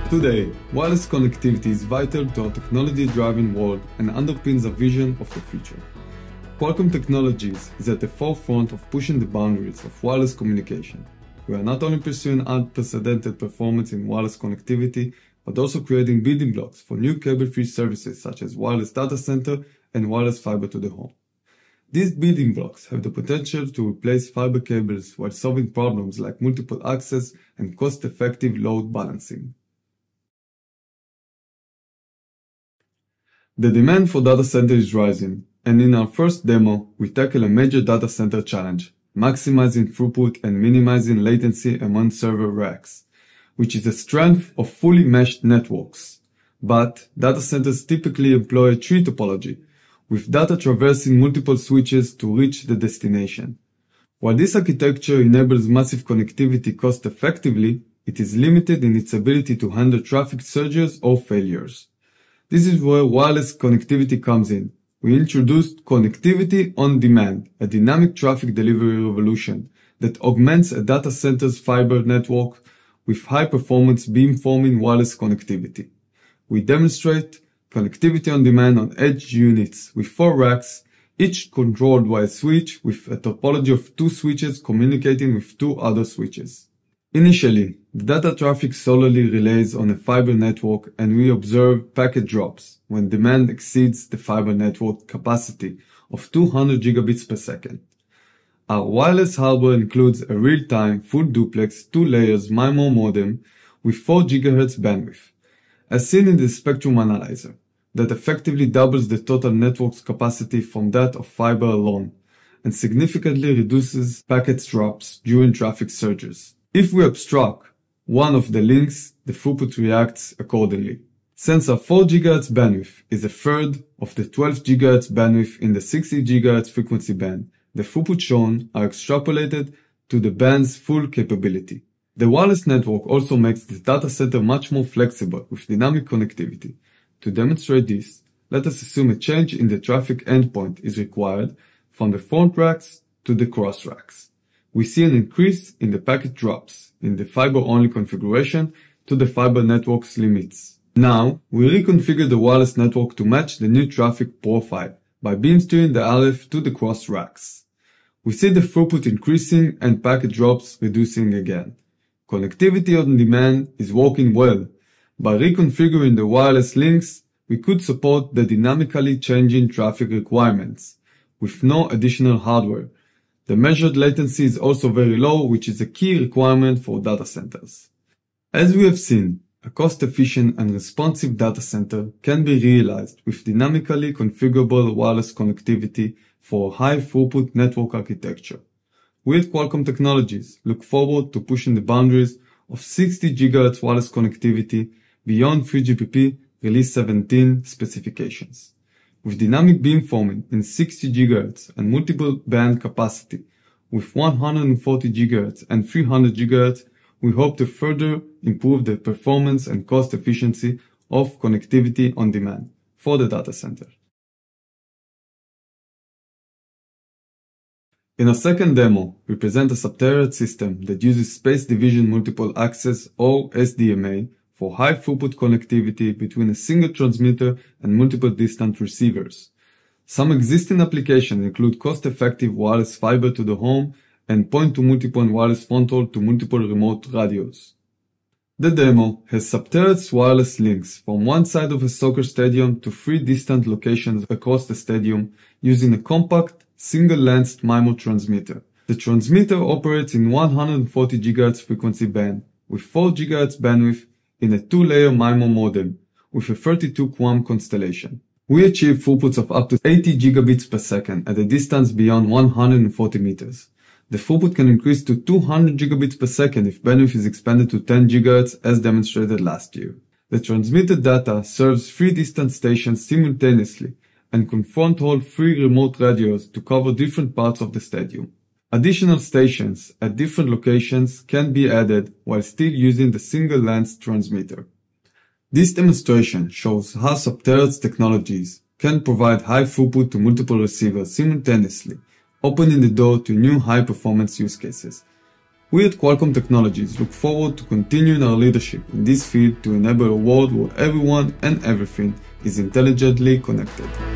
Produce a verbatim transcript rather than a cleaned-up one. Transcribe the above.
Today, wireless connectivity is vital to our technology-driven world and underpins a vision of the future. Qualcomm Technologies is at the forefront of pushing the boundaries of wireless communication. We are not only pursuing unprecedented performance in wireless connectivity, but also creating building blocks for new cable-free services such as wireless data center and wireless fiber to the home. These building blocks have the potential to replace fiber cables while solving problems like multiple access and cost-effective load balancing. The demand for data center is rising, and in our first demo, we tackle a major data center challenge, maximizing throughput and minimizing latency among server racks, which is a strength of fully meshed networks. But data centers typically employ a tree topology, with data traversing multiple switches to reach the destination. While this architecture enables massive connectivity cost-effectively, it is limited in its ability to handle traffic surges or failures. This is where wireless connectivity comes in. We introduced connectivity on demand, a dynamic traffic delivery revolution that augments a data center's fiber network with high-performance beamforming wireless connectivity. We demonstrate connectivity on demand on edge units with four racks, each controlled by a switch with a topology of two switches communicating with two other switches. Initially, the data traffic solely relays on a fiber network, and we observe packet drops when demand exceeds the fiber network capacity of two hundred gigabits per second. Our wireless hardware includes a real-time, full duplex, two layers MIMO modem with four gigahertz bandwidth, as seen in the spectrum analyzer, that effectively doubles the total network's capacity from that of fiber alone, and significantly reduces packet drops during traffic surges. If we obstruct one of the links, the throughput reacts accordingly. Since our four gigahertz bandwidth is a third of the twelve gigahertz bandwidth in the sixty gigahertz frequency band, the throughput shown are extrapolated to the band's full capability. The wireless network also makes the data center much more flexible with dynamic connectivity. To demonstrate this, let us assume a change in the traffic endpoint is required from the front racks to the cross racks. We see an increase in the packet drops in the fiber-only configuration to the fiber network's limits. Now, we reconfigure the wireless network to match the new traffic profile by beam steering the R F to the cross racks. We see the throughput increasing and packet drops reducing again. Connectivity on demand is working well. By reconfiguring the wireless links, we could support the dynamically changing traffic requirements with no additional hardware. The measured latency is also very low, which is a key requirement for data centers. As we have seen, a cost-efficient and responsive data center can be realized with dynamically configurable wireless connectivity for high-throughput network architecture. We at Qualcomm Technologies look forward to pushing the boundaries of sixty gigahertz wireless connectivity beyond three G P P Release seventeen specifications. With dynamic beamforming in sixty gigahertz and multiple band capacity with one hundred forty gigahertz and three hundred gigahertz, we hope to further improve the performance and cost efficiency of connectivity on demand for the data center. In our second demo, we present a sub-Terahertz system that uses space division multiple access or S D M A for high throughput connectivity between a single transmitter and multiple distant receivers. Some existing applications include cost-effective wireless fiber to the home and point-to-multipoint wireless fronthaul to multiple remote radios. The demo has sub-Terahertz wireless links from one side of a soccer stadium to three distant locations across the stadium using a compact, single-length MIMO transmitter. The transmitter operates in one hundred forty gigahertz frequency band with four gigahertz bandwidth in a two-layer MIMO modem with a thirty-two QAM constellation. We achieve throughputs of up to eighty gigabits per second at a distance beyond one hundred forty meters. The throughput can increase to two hundred gigabits per second if bandwidth is expanded to ten gigahertz as demonstrated last year. The transmitted data serves three distant stations simultaneously and can front-haul three remote radios to cover different parts of the stadium. Additional stations at different locations can be added while still using the single-length transmitter. This demonstration shows how sub-Terahertz technologies can provide high throughput to multiple receivers simultaneously, opening the door to new high-performance use cases. We at Qualcomm Technologies look forward to continuing our leadership in this field to enable a world where everyone and everything is intelligently connected.